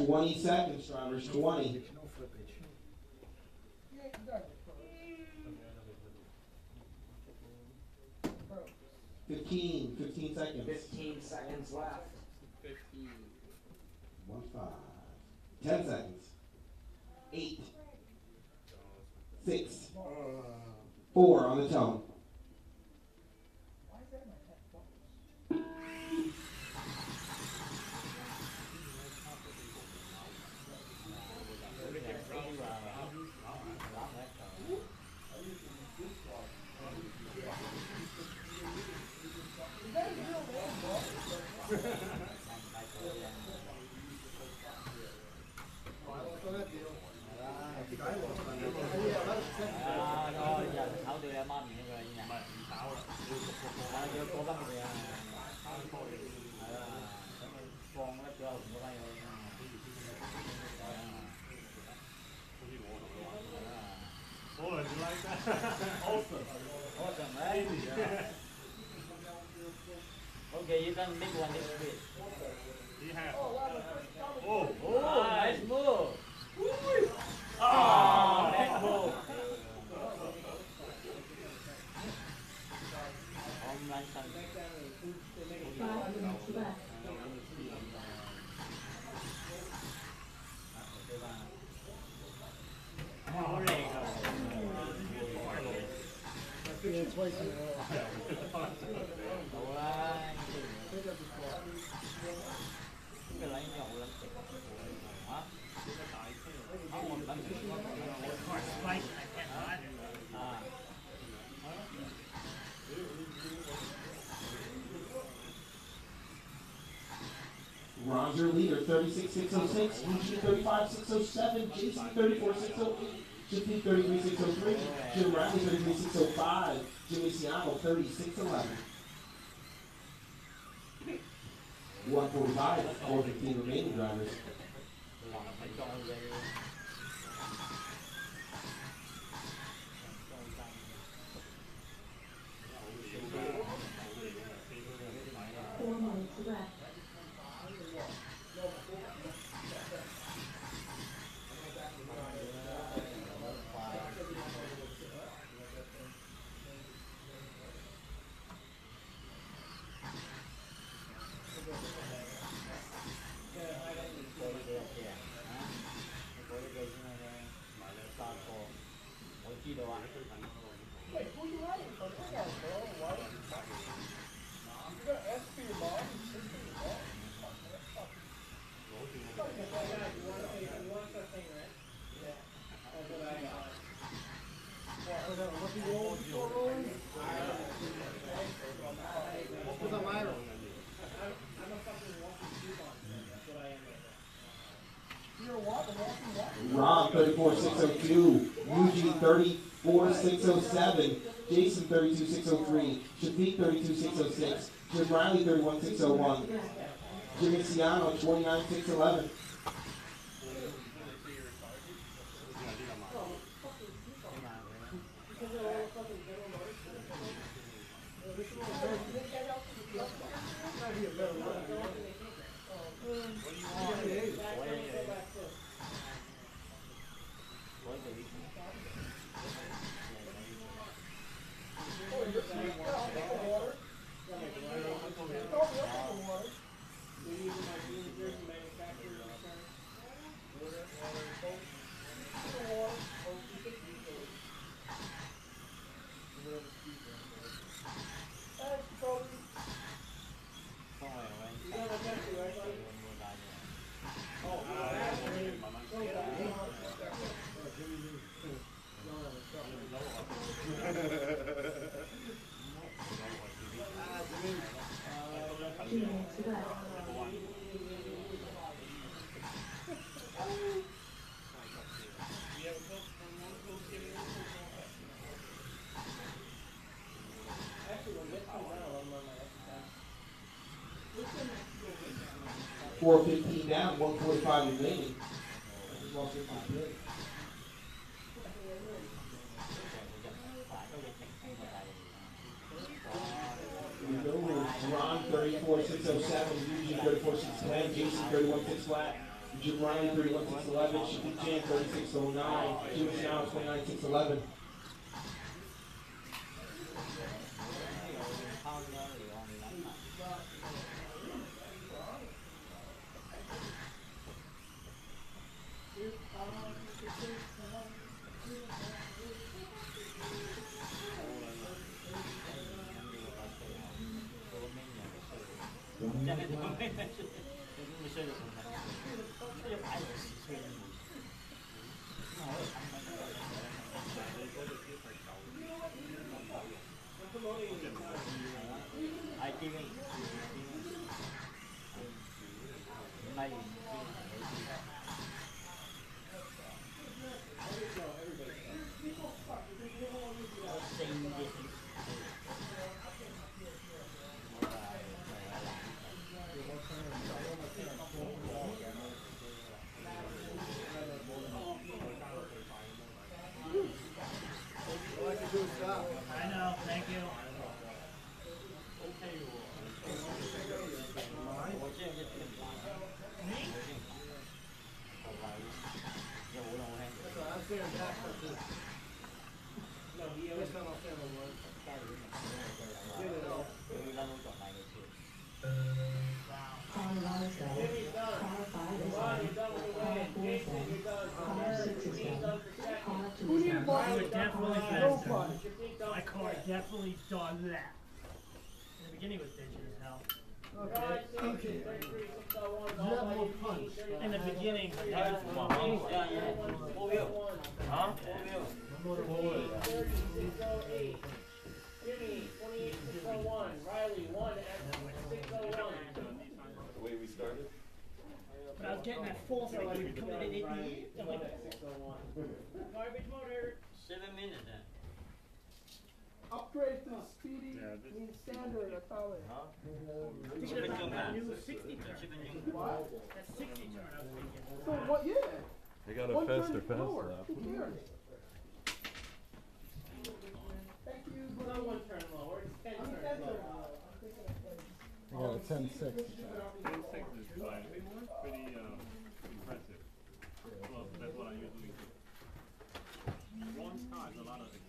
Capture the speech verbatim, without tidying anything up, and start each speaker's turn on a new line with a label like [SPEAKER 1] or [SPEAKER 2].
[SPEAKER 1] twenty seconds, drivers, twenty. Fifteen, fifteen seconds.
[SPEAKER 2] Fifteen seconds left.
[SPEAKER 3] Fifteen.
[SPEAKER 1] One five. Ten seconds. Eight. Six. Four on the tone.
[SPEAKER 4] Oh, you like that? Awesome.
[SPEAKER 3] Awesome, right? Yeah. Okay, you can make one next week.
[SPEAKER 4] He has.
[SPEAKER 3] Oh, oh, nice move. Oh, nice move. Home run son.
[SPEAKER 5] Five minutes left.
[SPEAKER 3] Oh,
[SPEAKER 6] Yeah, twice in a row.
[SPEAKER 3] alright. Cái lấy nhậu lên kìa. Hả? Không, một lần nữa. À.
[SPEAKER 1] Roger leader, thirty-six six oh six, Eugene thirty-five six oh seven, Jason thirty-four six oh eight, Jimmy thirty-three six oh three, Jim Riley thirty-three six oh five, Jimmy Siamo thirty-six eleven. one forty-five, four fifteen remaining drivers.
[SPEAKER 5] Four minutes left.
[SPEAKER 6] Wait, who you riding for? Come on, bro. Why? You gotta ask for your mom. You for your mom. Was that a lucky roll? Four rolling? What was that my roll? You're a walk, a walking walk.
[SPEAKER 1] Ron thirty-four six oh two, Eugene thirty-four six oh seven, Jason thirty-two six oh three, Shafiq thirty-two six oh six, Jim Riley thirty-one six oh one, Jimmy Siano twenty-nine six eleven.
[SPEAKER 5] Two minutes left.
[SPEAKER 1] four fifteen down, one forty-five remaining. Ron thirty-four six oh seven, Eugene thirty-four six ten, Jason thirty-one six flat, Jim Riley, thirty-one six eleven. Shafiq Jan, thirty-six oh nine. Jim Snow, twenty-nine six eleven.
[SPEAKER 2] I know, thank you.
[SPEAKER 5] Car one is ready. Car five is ready. Car four is ready. Car six is ready. Car two is ready.
[SPEAKER 2] I would definitely bet that. My car definitely does that. In the beginning it was bitchy as hell.
[SPEAKER 6] Okay. Okay.
[SPEAKER 2] In the beginning,
[SPEAKER 3] Huh?
[SPEAKER 6] thirty-six oh eight. Jimmy, twenty-eight six oh one. Riley, one at six oh one.
[SPEAKER 7] The way we started?
[SPEAKER 2] but I was getting that false like you come in at eighty-eight. I'm like,
[SPEAKER 6] Garbage motor.
[SPEAKER 3] Seven minutes then.
[SPEAKER 6] Upgrade to the speedy
[SPEAKER 4] Yeah, this-
[SPEAKER 6] means standard, I call it.
[SPEAKER 3] Huh?
[SPEAKER 2] they should have that new sixty turn.
[SPEAKER 6] What?
[SPEAKER 2] That sixty turn I was thinking.
[SPEAKER 6] So what, yeah.
[SPEAKER 7] They got a
[SPEAKER 6] One
[SPEAKER 7] faster
[SPEAKER 6] turn lower.
[SPEAKER 7] fast
[SPEAKER 6] Who
[SPEAKER 7] lap.
[SPEAKER 6] cares? Thank you.
[SPEAKER 3] It's not one turn lower, it's ten
[SPEAKER 6] I'm
[SPEAKER 3] turns
[SPEAKER 6] ten
[SPEAKER 3] lower.
[SPEAKER 6] turn lower. I'm thinking of like-
[SPEAKER 8] I got a ten six.
[SPEAKER 4] Ten six is like pretty uh, impressive. Well, that's what I usually do. One car is a lot of